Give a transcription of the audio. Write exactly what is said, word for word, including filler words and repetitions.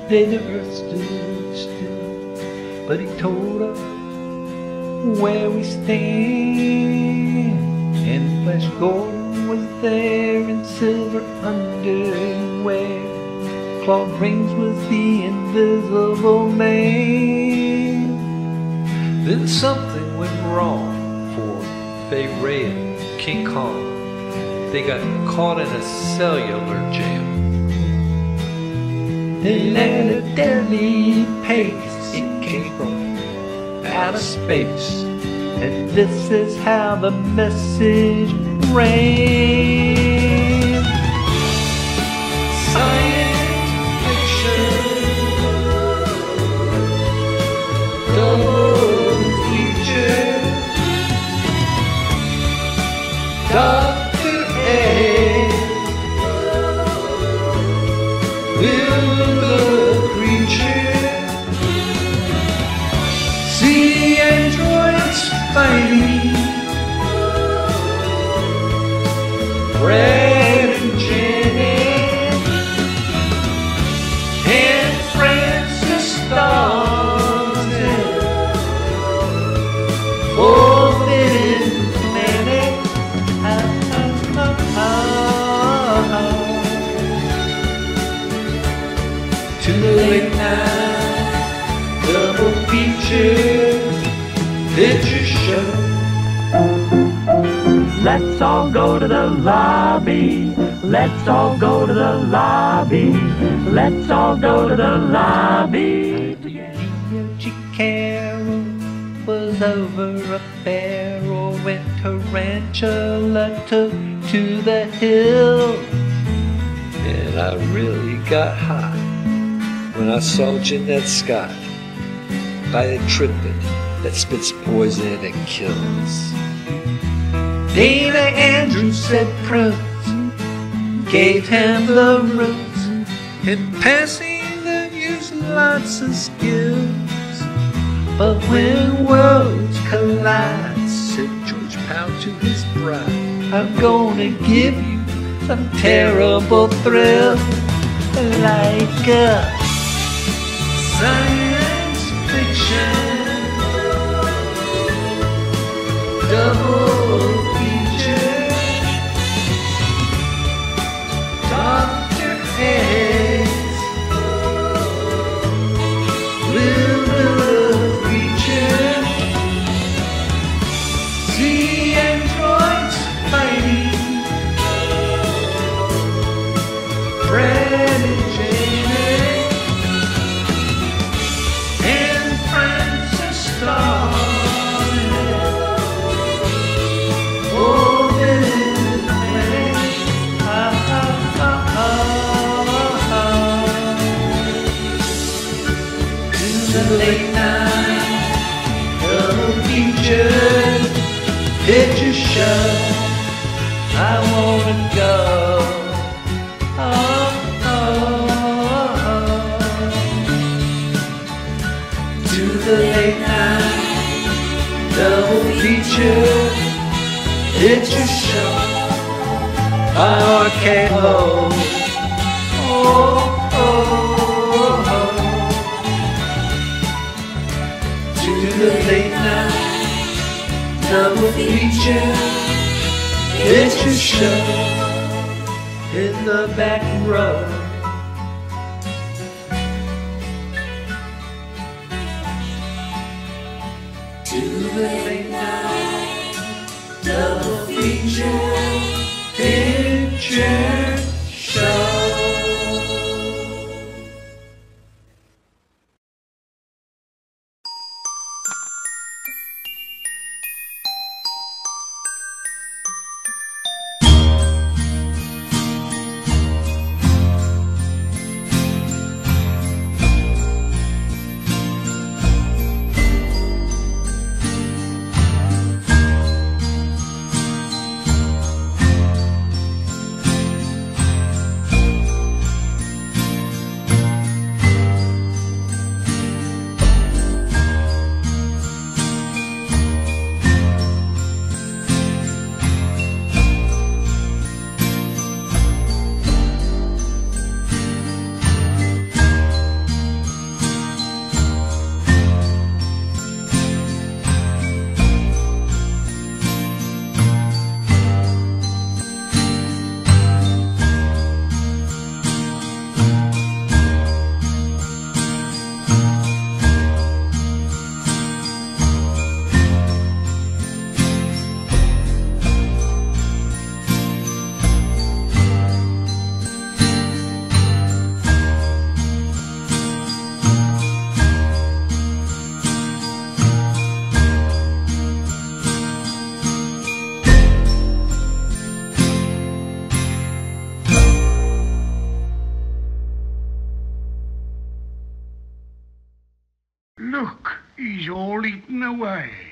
day the earth stood still, but he told us where we stand. And Flash Gordon was there in silver underwear. Claude Rains was the invisible man. Then something went wrong for Fay Ray and King Kong. They got caught in a cellular jam. They landed at deadly pace. It came from outer space. And this is how the message ran. Science fiction, double feature, Doctor A will the creature see androids fighting, Brad and Janet and Francis Staunton, Forbidden Planet. Ah, ah, ah, ah, ah. To the late night double feature picture show. Let's all go to the lobby. Let's all go to the lobby. Let's all go to the lobby. G. Carroll was over a barrel when Tarantula took to the hill. And I really got hot when I saw Jeanette Scott buy a triplet that spits poison and kills. Dana Andrews said Prince gave him the roots. In passing they used lots of skills. But when worlds collide, said George Powell to his bride, I'm gonna give you some terrible thrill, like a science fiction double feature, Doctor X will the creature see androids fighting, Brad and Janet and Francis Staunton, Forbidden Planet. Ah, ah, ah, ah, ah. To the late night double feature picture show, I wanna go. Oh, oh, oh. To the late night double feature picture show, by R K O. Oh, oh, oh. To the late night double feature picture show in the back row. To the late night double feature picture show. Look, he's all eaten away.